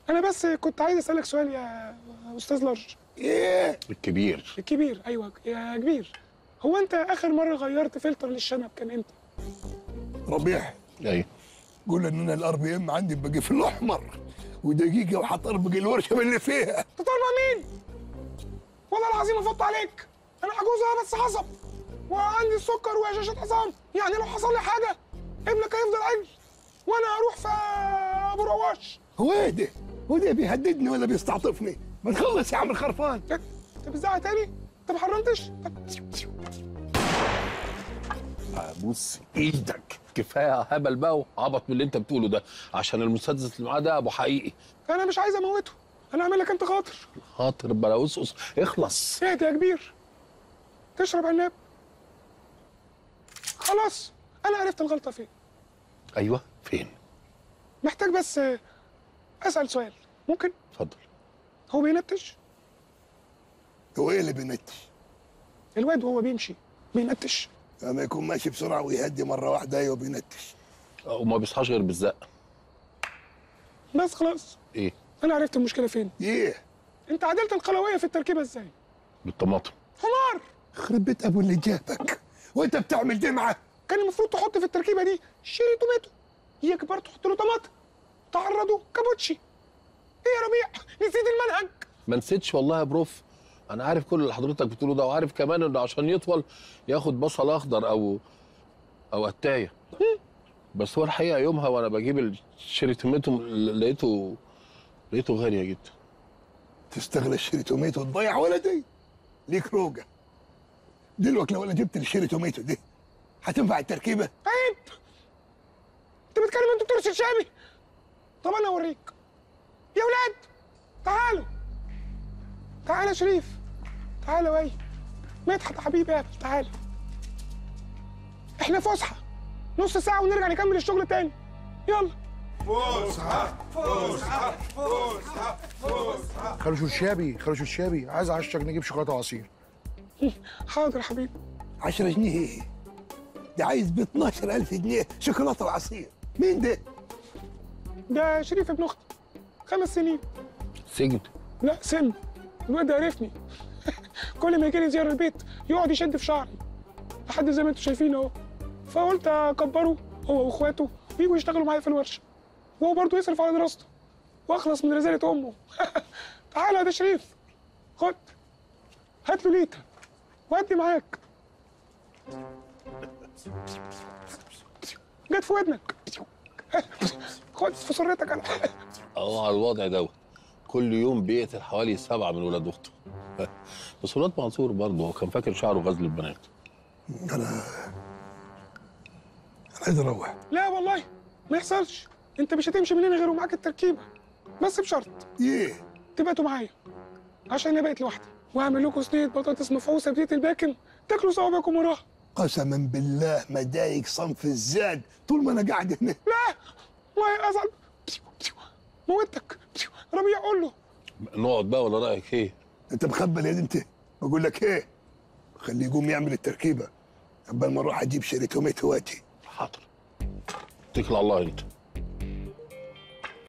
انا بس كنت عايز اسالك سؤال يا استاذ لارج. ايه الكبير. الكبير، ايوه يا كبير. هو انت اخر مره غيرت فلتر للشنب كان امتى؟ ربيع، ايوه. قول ان انا الار بي ام عندي بقي في الاحمر ودقيقه وحطربق الورشه اللي فيها. انت طالبه مين؟ والله العظيم افط عليك، انا عجوزه بس عصب وعندي السكر وهشاشه عظام، يعني لو حصل لي حاجه ابنك هيفضل عجل وانا هروح في ابو رواش. هو ايه ده؟ هو ده بيهددني ولا بيستعطفني؟ ما تخلص يا عم الخرفان. انت بتزعق تاني؟ انت ما حرمتش؟ بص ايدك، كفايه هبل بقى وعبط من اللي انت بتقوله ده، عشان المسدس اللي معاه ده ابو حقيقي. انا مش عايز اموته، انا اعمل لك انت خاطر. خاطر بلا اسقس، اخلص. اهدى يا كبير، تشرب عناب. خلاص انا عرفت الغلطه فين. ايوه فين؟ محتاج بس اسال سؤال، ممكن؟ اتفضل. هو بينتش؟ هو ايه اللي بينتش؟ الواد وهو بيمشي بينتش؟ لما يكون ماشي بسرعه ويهدي مره واحده ايوه بينتش. وما بيصحاش غير بالزق. بس خلاص ايه؟ انا عرفت المشكله فين. ايه؟ انت عدلت القلويه في التركيبه ازاي؟ بالطماطم. حمار. خرب بيت ابو اللي جابك، وانت بتعمل دمعه. كان المفروض تحط في التركيبه دي شيري توماتو، يكبر تحط له طماطم، تعرضه كابوتشي. ايه يا ربيع، نسيت المنهج؟ ما نسيتش والله يا بروف، انا عارف كل اللي حضرتك بتقوله ده، وعارف كمان انه عشان يطول ياخد بصل اخضر او قتايه. بس هو الحقيقه يومها وانا بجيب الشيري توماتو لقيته غاليه جدا. تستغل الشيري توميتو تضيع ولدي؟ ليك روجه. دلوقتي لو انا جبت الشيري توميتو دي هتنفع التركيبه؟ عيب، انت بتكلم انت دكتور شرشابي. طب انا اوريك يا ولاد، تعالوا تعالى يا شريف، تعالى وي مدحت حبيبي يا تعالى. احنا فسحه نص ساعه ونرجع نكمل الشغل تاني، يلا. فسحه فسحه فسحه فسحه. خالو شرشابي عايز عشاك نجيب شوكولاته وعصير. حاضر يا حبيبي. 10 جنيه ايه؟ ده عايز ب 12000 جنيه شوكولاته وعصير. مين ده؟ ده شريف ابن اختي، 5 سنين. سجن؟ لا سن، الواد ده عرفني. كل ما يجي لي زياره البيت يقعد يشد في شعري لحد زي ما انتم شايفين اهو، فقلت اكبره هو واخواته ويجوا يشتغلوا معايا في الورشه، وهو برضه يصرف على دراسته واخلص من رزاله امه. تعالى يا ده شريف، خد هات له ليته وادي معاك. جت في ودنك، خد في سرتك. انا اهو على الوضع دوت كل يوم بيقتل حوالي 7 من ولاد اخته. بس ولاد منصور برضه هو كان فاكر شعره غزل البنات. انا عايز اروح. لا والله ما يحصلش، انت مش هتمشي من هنا غير ومعاك التركيبه، بس بشرط ايه؟ تبقوا معايا عشان انا بقيت لوحدي، واعمل لكم صينيه بطاطس مفعوصه بزيت الباكن تاكلوا صوابعكم وراها. قسما بالله ما دايق صنف الزاد طول ما انا قاعد هنا. لا والله ازعل، موتك. ربيع قول له. نقعد بقى ولا رايك ايه؟ انت مخبل يا انت. بقول لك ايه، خليه يقوم يعمل التركيبه قبل ما اروح اجيب شيري توميتو واتي. حاضر. اتكل على الله انت.